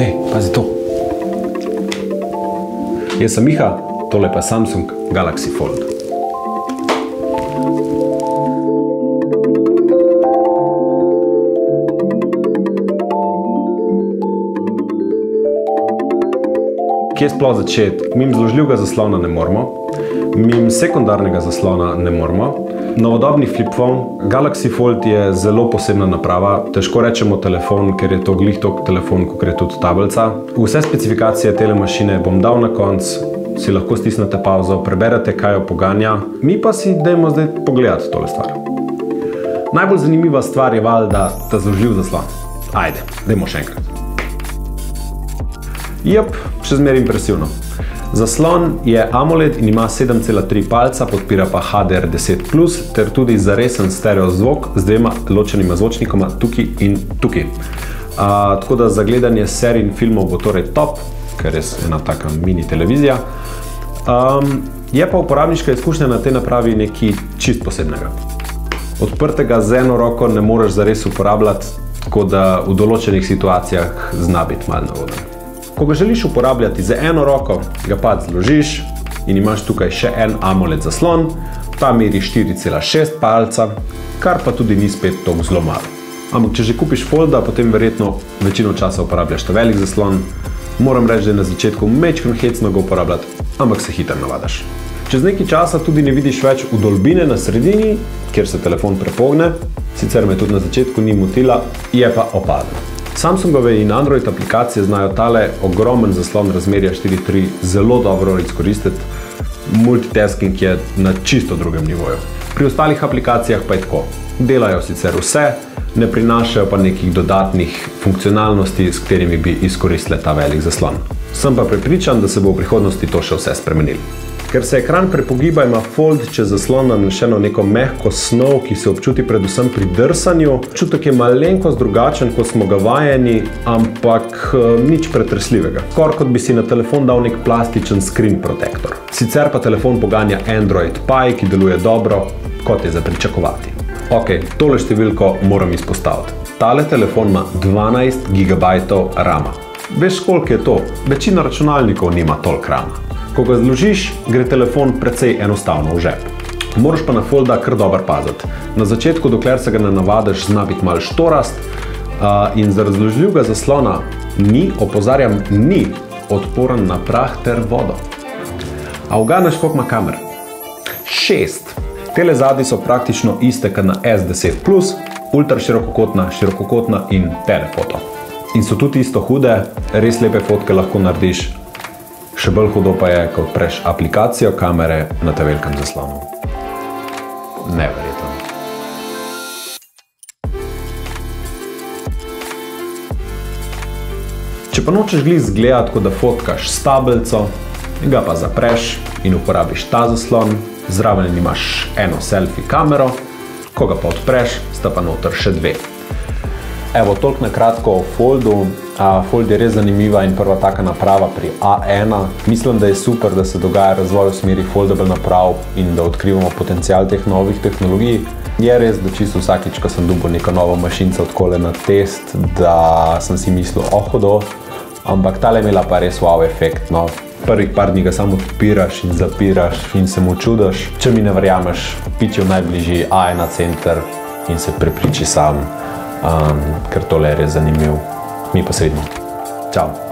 Hej, pazi to. Jaz sem Miha, tole pa Samsung Galaxy Fold. Kje sploh začeti? Mimo zložljivega zaslona ne moramo, mimo sekundarnega zaslona ne moramo. Novodobni flip phone, Galaxy Fold je zelo posebna naprava, težko rečemo telefon, ker je to glih tok telefon, kot je tudi tablica. Vse specifikacije tele mašine bom dal na konc, si lahko stisnete pauzo, preberete, kaj jo poganja, mi pa si dajmo zdaj pogledati tole stvar. Najbolj zanimiva stvar je valjda ta zložljiv zaslon. Ajde, dajmo še enkrat. Jep, še zmeraj impresivno. Zaslon je AMOLED in ima 7,3 palca, podpira pa HDR10+, ter tudi zaresen stereo zvok z dvema ločenima zvočnikoma tukaj in tukaj. Tako da za gledanje serij in filmov bo torej top, ker je ena taka mini televizija. Je pa uporabniška izkušnja na tej napravi nekaj čist posebnega. Odprtega z eno roko ne moreš zares uporabljati, tako da v določenih situacijah zna biti malo nevoden. Ko ga želiš uporabljati z eno roko, ga pač zložiš in imaš tukaj še en AMOLED zaslon, ta meri 4,6 palca, kar pa tudi ni spet toliko zelo malo. Ampak če že kupiš Folda, potem verjetno večino časa uporabljaš ta velik zaslon. Moram reči, da je na začetku majčkeno hecno ga uporabljati, ampak se hitro navadaš. Čez nekaj časa tudi ne vidiš več vdolbine na sredini, kjer se telefon prepogne, sicer me tudi na začetku ni motila, je pa opazno. Samsungove in Android aplikacije znajo tale ogromen zaslon razmerja 4:3 zelo dobro izkoristiti. Multitasking je na čisto drugem nivoju. Pri ostalih aplikacijah pa je tako. Delajo sicer vse, ne prinašajo pa nekih dodatnih funkcionalnosti, s katerimi bi izkoristile ta velik zaslon. Sem pa prepričan, da se bo v prihodnosti to še vse spremenilo. Ker se ekran prepogiba, ima Fold čez zaslon nanešeno neko mehko snov, ki se občuti predvsem pri drsanju. Občutek je malenkost drugačen, kot smo ga vajeni, ampak nič pretresljivega. Skoraj kot bi si na telefon dal nek plastičen screen protector. Sicer pa telefon poganja Android Pie, ki deluje dobro, kot je za pričakovati. Ok, tole številko moram izpostaviti. Tale telefon ima 12 GB RAM-a. Veš, koliko je to? Večina računalnikov nima toliko RAM-a. Ko ga zložiš, gre telefon precej enostavno v žep. Moraš pa na Folda kar dobro paziti. Na začetku, dokler se ga ne navadiš, zna biti malo štorast in zaradi zložljivega zaslona ni, opozarjam, ni odporen na prah ter vodo. A uganeš, koliko ima kamer? 6. Tele zadnji so praktično iste kot na S10+, ultra širokokotna in telefoto. In so tudi isto hude, res lepe fotke lahko narediš. Še bolj hudo pa je, ko odpreš aplikacijo kamere na tem velikem zaslonu. Neverjetno. Če pa nočeš glih izgledati, kot da fotkaš s tablico, ga pa zapreš in uporabiš ta zaslon, zraven imaš eno selfie kamero, ko ga pa odpreš, sta pa noter še dve. Evo, toliko na kratko o Foldu. Fold je res zanimiva in prva taka naprava pri A1. Mislim, da je super, da se dogaja razvoj v smeri foldable naprav in da odkrivamo potencial teh novih tehnologij. Je res, da čisto vsakič, ko sem dobil neko novo mašinco odkole na test, da sem si mislil, hudo, ampak tale je imela pa res wow efekt, no. Prvih par dni ga samo odpiraš in zapiraš in se mu čudaš. Če mi ne verjameš, piči v najbližji A1 center in se prepriči sam, ker tole je res zanimiv. Mi pa se vidimo. Čau.